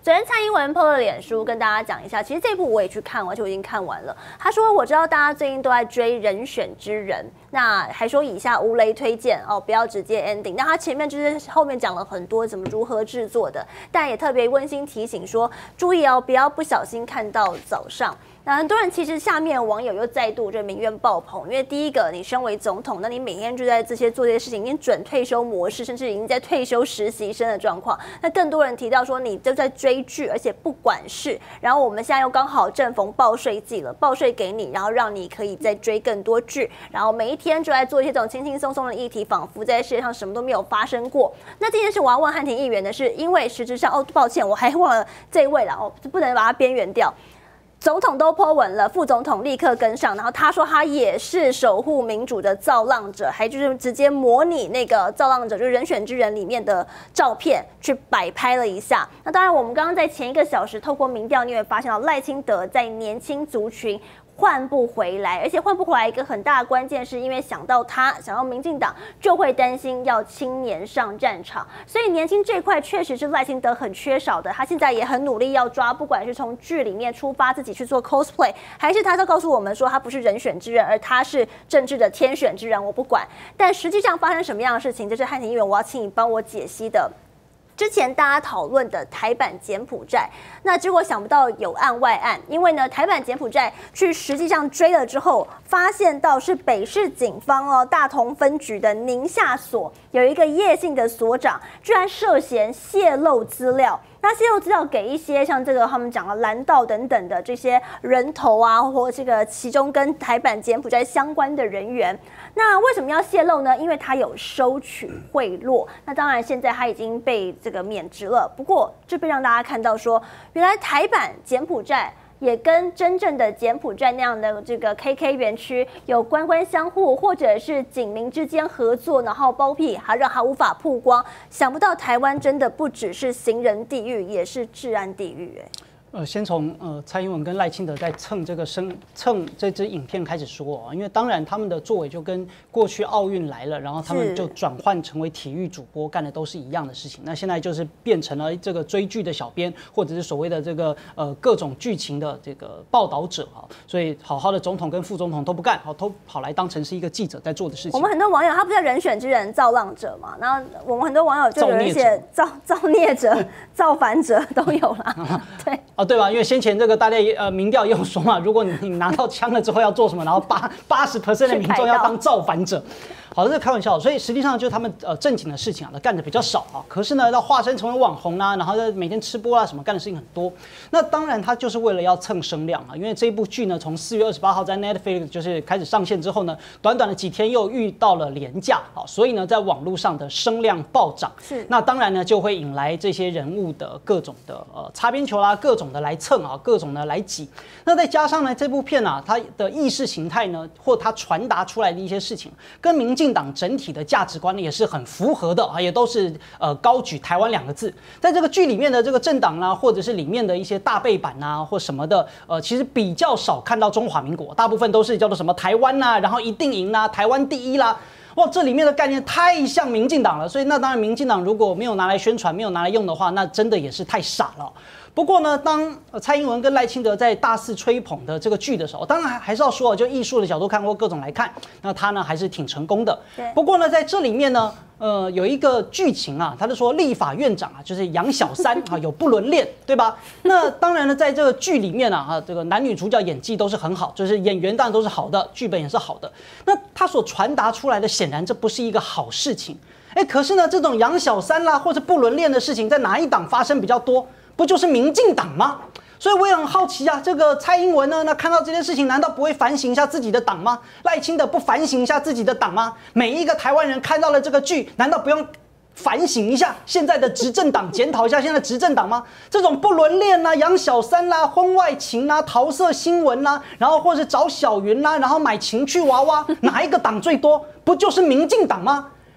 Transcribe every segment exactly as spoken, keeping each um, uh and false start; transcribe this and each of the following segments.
昨天蔡英文 po 了脸书，跟大家讲一下，其实这部我也去看完，而且我已经看完了。他说：“我知道大家最近都在追《人选之人》，那还说以下无雷推荐哦，不要直接 ending。那他前面就是后面讲了很多怎么如何制作的，但也特别温馨提醒说，注意哦，不要不小心看到早上。”那很多人其实下面网友又再度就民怨爆棚，因为第一个，你身为总统，那你每天就在这些做这些事情，已经准退休模式，甚至已经在退休实习生的状况。那更多人提到说，你就在追剧，而且不管事。然后我们现在又刚好正逢报税季了，报税给你，然后让你可以再追更多剧，然后每一天就在做一些这种轻轻松松的议题，仿佛在世界上什么都没有发生过。那这件事我要问汉庭议员的是，因为实质上哦，抱歉，我还忘了这一位了哦，不能把它边缘掉。总统都 po 文了，副总统立刻跟上，然后他说他也是守护民主的造浪者，还就是直接模拟那个造浪者，就是人选之人里面的照片去摆拍了一下。那当然，我们刚刚在前一个小时透过民调，你会发现到赖清德在年轻族群换不回来，而且换不回来一个很大的关键是因为想到他，想到民进党就会担心要青年上战场，所以年轻这一块确实是赖清德很缺少的。他现在也很努力要抓，不管是从剧里面出发自己去做 cosplay， 还是他在告诉我们说他不是人选之人，而他是政治的天选之人，我不管。但实际上发生什么样的事情，这是汉庭议员我要请你帮我解析的。之前大家讨论的台版柬埔寨，那结果想不到有案外案，因为呢台版柬埔寨去实际上追了之后，发现到是北市警方哦大同分局的宁夏所有一个叶姓的所长，居然涉嫌泄露资料。那泄露资料给一些像这个他们讲了蓝道等等的这些人头啊，或这个其中跟台版柬埔寨相关的人员。那为什么要泄露呢？因为他有收取贿赂。那当然现在他已经被这个免职了。不过这被让大家看到说，原来台版柬埔寨也跟真正的柬埔寨那样的这个 K K 园区有官官相护，或者是警民之间合作，然后包庇，还让他无法曝光。想不到台湾真的不只是行人地狱，也是治安地狱、欸。 呃，先从呃蔡英文跟赖清德在蹭这个声蹭这支影片开始说啊，因为当然他们的作为就跟过去奥运来了，然后他们就转换成为体育主播，干的都是一样的事情。那现在就是变成了这个追剧的小编，或者是所谓的这个呃各种剧情的这个报道者啊，所以好好的总统跟副总统都不干，好都跑来当成是一个记者在做的事情。 我们很多网友他不叫人选之人造浪者嘛，然后我们很多网友就有人写造造孽者、造反者都有啦，对。 啊，对吧？因为先前这个大家呃民调也有说嘛，如果你拿到枪了之后要做什么，然后八八十 percent 的民众要当造反者。好，这是开玩笑，所以实际上就是他们呃正经的事情啊，干的比较少啊。可是呢，要化身成为网红啦、啊，然后每天吃播啊什么，干的事情很多。那当然，他就是为了要蹭声量啊。因为这部剧呢，从四月二十八号在 Netflix 就是开始上线之后呢，短短的几天又遇到了连假啊，所以呢，在网络上的声量暴涨。 是。 那当然呢，就会引来这些人物的各种的呃擦边球啦，各种的来蹭啊，各种的来挤。那再加上呢，这部片啊，它的意识形态呢，或它传达出来的一些事情，跟民进党整体的价值观也是很符合的啊，也都是呃高举台湾两个字。在这个剧里面的这个政党啦、啊，或者是里面的一些大背板啊，或什么的，呃，其实比较少看到中华民国，大部分都是叫做什么台湾呐、啊，然后一定赢啦，台湾第一啦。哇，这里面的概念太像民进党了，所以那当然，民进党如果没有拿来宣传，没有拿来用的话，那真的也是太傻了。不过呢，当蔡英文跟赖清德在大肆吹捧的这个剧的时候，当然还是要说，就艺术的角度看或各种来看，那他呢还是挺成功的。不过呢，在这里面呢，呃，有一个剧情啊，他就说立法院长啊，就是杨小三啊，有不伦恋，对吧？那当然呢，在这个剧里面啊，啊，这个男女主角演技都是很好，就是演员当然都是好的，剧本也是好的。那他所传达出来的，显然这不是一个好事情。哎，可是呢，这种杨小三啦，或者不伦恋的事情，在哪一党发生比较多？不就是民进党吗？所以我也很好奇啊，这个蔡英文呢，那看到这件事情，难道不会反省一下自己的党吗？赖清德不反省一下自己的党吗？每一个台湾人看到了这个剧，难道不用反省一下现在的执政党，检讨一下现在的执政党吗？这种不伦恋啦、养小三啦、婚外情啦、桃色新闻啦，然后或者找小云啦，然后买情趣娃娃，哪一个党最多？不就是民进党吗？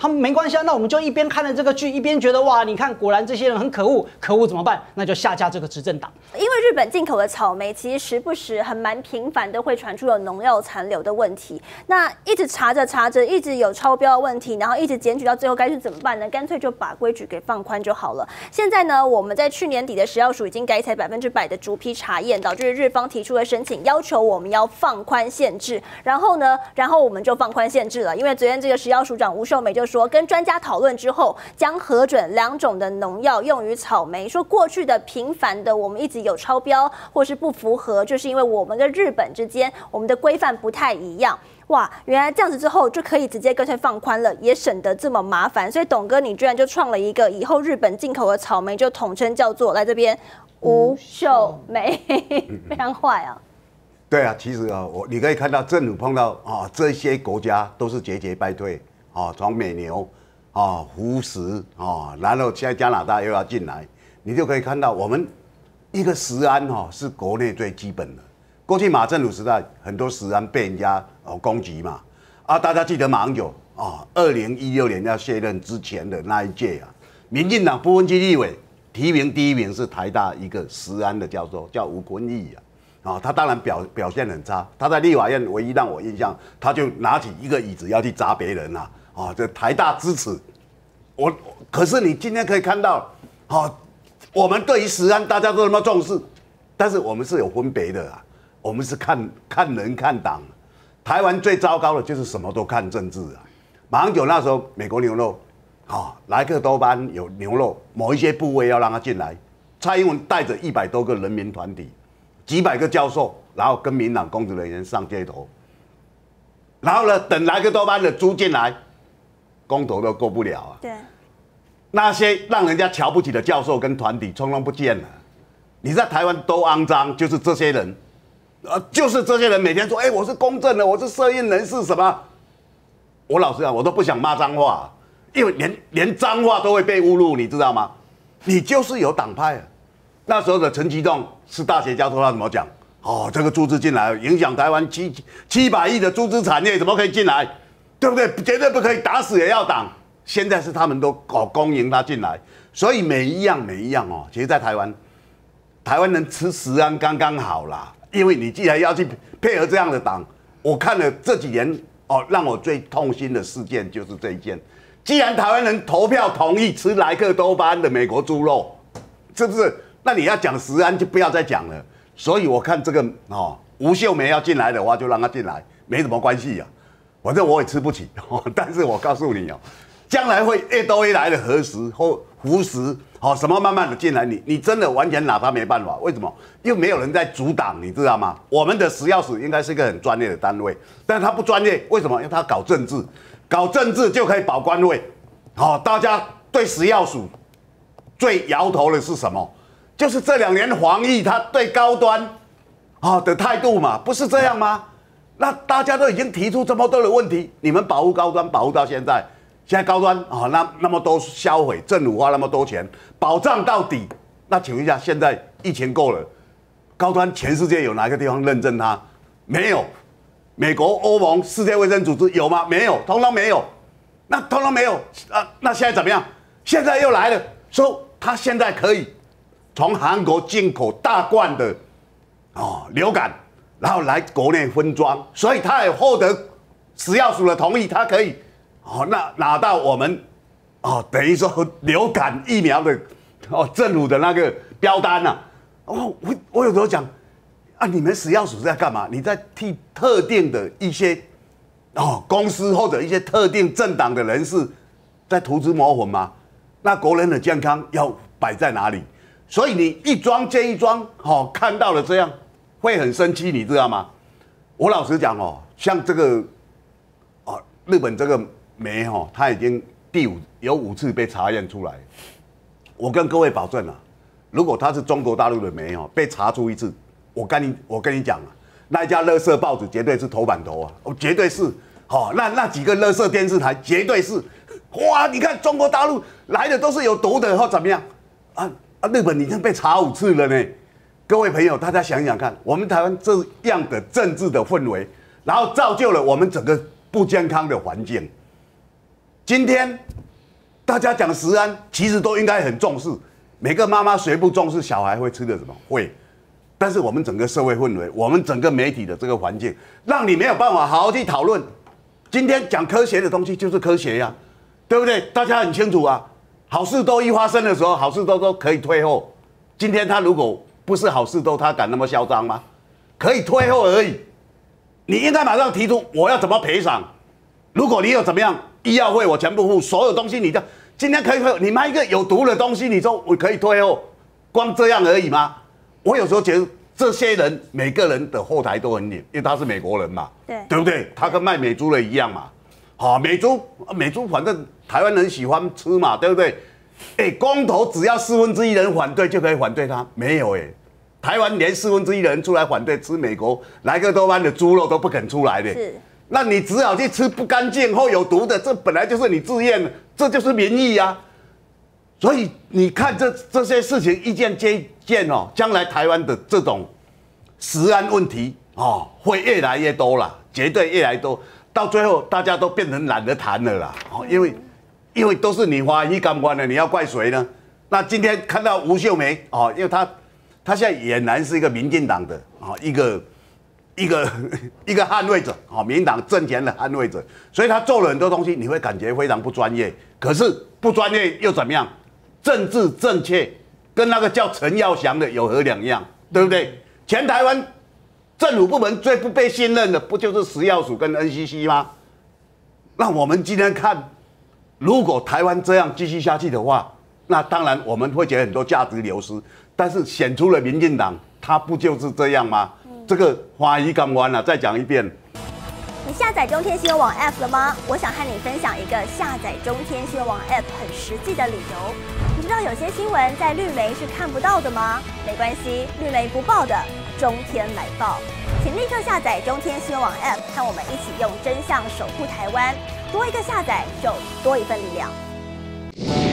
他们没关系啊，那我们就一边看了这个剧，一边觉得哇，你看果然这些人很可恶，可恶怎么办？那就下架这个执政党。 因为日本进口的草莓，其实时不时很蛮频繁的会传出有农药残留的问题。那一直查着查着，一直有超标的问题，然后一直检举到最后该是怎么办呢？干脆就把规矩给放宽就好了。现在呢，我们在去年底的食药署已经改采百分之百的逐批查验，导致日方提出的申请，要求我们要放宽限制。然后呢，然后我们就放宽限制了。因为昨天这个食药署长吴秀美就说，跟专家讨论之后，将核准两种的农药用于草莓，说过去的频繁的我们一直有超标或是不符合，就是因为我们跟日本之间我们的规范不太一样。哇，原来这样子之后就可以直接干脆放宽了，也省得这么麻烦。所以董哥，你居然就创了一个以后日本进口的草莓就统称叫做来这边吴秀梅，非常坏啊。 对啊，其实啊，我你可以看到政府碰到啊这些国家都是节节败退啊，从美牛啊、福食啊，然后现在加拿大又要进来，你就可以看到我们一个食安哈、啊、是国内最基本的。过去马政府时代，很多食安被人家哦攻击嘛，啊，大家记得马英九啊，二零一六年要卸任之前的那一届啊，民进党不分区立委提名第一名是台大一个食安的教授，叫吴坤义啊，啊，他当然表表现很差，他在立法院唯一让我印象，他就拿起一个椅子要去砸别人啊，啊，这台大支持我，可是你今天可以看到，啊，我们对于食安大家都那么重视，但是我们是有分别的啊。我们是看看人看党，台湾最糟糕的就是什么都看政治啊。马英九那时候美国牛肉，啊、哦，莱克多巴胺有牛肉，某一些部位要让他进来，蔡英文带着一百多个人民团体，几百个教授，然后跟民党公职人员上街头，然后呢，等莱克多巴胺的猪进来，公投都过不了啊。 对， 那些让人家瞧不起的教授跟团体，通通不见了。你在台湾都肮脏，就是这些人。呃，就是这些人每天说，哎、欸，我是公正的，我是社运人士，什么？我老实讲，我都不想骂脏话，因为连连脏话都会被侮辱，你知道吗？你就是有党派啊。那时候的陈其栋是大学教授，他怎么讲？哦，这个猪只进来影响台湾七七百亿的猪只产业，怎么可以进来？对不对？绝对不可以，打死也要挡。现在是他们都搞公营他进来，所以每一样每一样哦，其实，在台湾，台湾人吃食安刚刚好啦。因为你既然要去配合这样的党，我看了这几年哦，让我最痛心的事件就是这一件。既然台湾人投票同意吃莱克多巴胺的美国猪肉，是不是？那你要讲食安就不要再讲了。所以我看这个哦，吴秀梅要进来的话，就让她进来，没什么关系啊。反正我也吃不起，哦、但是我告诉你哦，将来会越多越来的核食或福食。好，什么慢慢的进来，你你真的完全拿他没办法，为什么？因为没有人在阻挡，你知道吗？我们的食药署应该是一个很专业的单位，但是他不专业，为什么？因为他搞政治，搞政治就可以保官位。好，大家对食药署最摇头的是什么？就是这两年防疫他对高端啊的态度嘛，不是这样吗？那大家都已经提出这么多的问题，你们保护高端保护到现在。现在高端啊、哦，那那么多销毁，政府花那么多钱保障到底，那请问一下，现在疫情过了，高端全世界有哪个地方认证它？没有。美国、欧盟、世界卫生组织有吗？没有，通通没有。那通通没有啊？那现在怎么样？现在又来了，说他现在可以从韩国进口大罐的哦流感，然后来国内分装，所以他也获得食药署的同意，他可以。哦，那拿到我们哦，等于说流感疫苗的哦，政府的那个标单呐、啊。哦，我我有时候讲啊，你们食药署是在干嘛？你在替特定的一些哦公司或者一些特定政党的人士在涂脂抹粉吗？那国人的健康要摆在哪里？所以你一桩接一桩，哦，看到了这样会很生气，你知道吗？我老实讲哦，像这个哦，日本这个。酶哈，它已经第五有五次被查验出来。我跟各位保证啊，如果它是中国大陆的酶哈，被查出一次，我跟你我跟你讲啊，那一家垃圾报纸绝对是头版头啊，哦，绝对是。好、哦，那那几个垃圾电视台绝对是。哇，你看中国大陆来的都是有毒的或怎么样啊啊！日本已经被查五次了呢。各位朋友，大家想想看，我们台湾这样的政治的氛围，然后造就了我们整个不健康的环境。 今天大家讲食安，其实都应该很重视。每个妈妈谁不重视小孩会吃的什么？会。但是我们整个社会氛围，我们整个媒体的这个环境，让你没有办法好好去讨论。今天讲科学的东西就是科学呀、啊，对不对？大家很清楚啊。好事都一发生的时候，好事都都可以退后。今天他如果不是好事都，他敢那么嚣张吗？可以退后而已。你应该马上提出我要怎么赔偿。如果你有怎么样，医药费我全部付，所有东西你的今天可以退后。你卖一个有毒的东西，你说我可以退后，光这样而已吗？我有时候觉得这些人每个人的后台都很拧，因为他是美国人嘛， 对对不对？他跟卖美猪的一样嘛。好、哦，美猪美猪反正台湾人喜欢吃嘛，对不对？哎，公投只要四分之一人反对就可以反对他，没有哎，台湾连四分之一的人出来反对吃美国莱克多巴胺的猪肉都不肯出来的， 是，那你只好去吃不干净或有毒的，这本来就是你自愿的，这就是民意啊。所以你看这这些事情一件接一件哦，将来台湾的这种食安问题哦，会越来越多啦，绝对越来越多，到最后大家都变成懒得谈了啦，哦，因为因为都是你花一干官的，你要怪谁呢？那今天看到吴秀梅哦，因为她她现在俨然是一个民进党的啊、哦、一个一个一个捍卫者啊、哦，民进党政权的捍卫者，所以她做了很多东西，你会感觉非常不专业。可是不专业又怎么样？政治正确跟那个叫陈耀祥的有何两样？对不对？全台湾政府部门最不被信任的，不就是食药署跟 N C C 吗？那我们今天看，如果台湾这样继续下去的话，那当然我们会觉得很多价值流失。但是选出了民进党，他不就是这样吗？嗯、这个花一港湾啊，再讲一遍。 你下载中天新闻网 App 了吗？我想和你分享一个下载中天新闻网 App 很实际的理由。你知道有些新闻在绿媒是看不到的吗？没关系，绿媒不报的，中天来报。请立刻下载中天新闻网 App， 和我们一起用真相守护台湾。多一个下载，就多一份力量。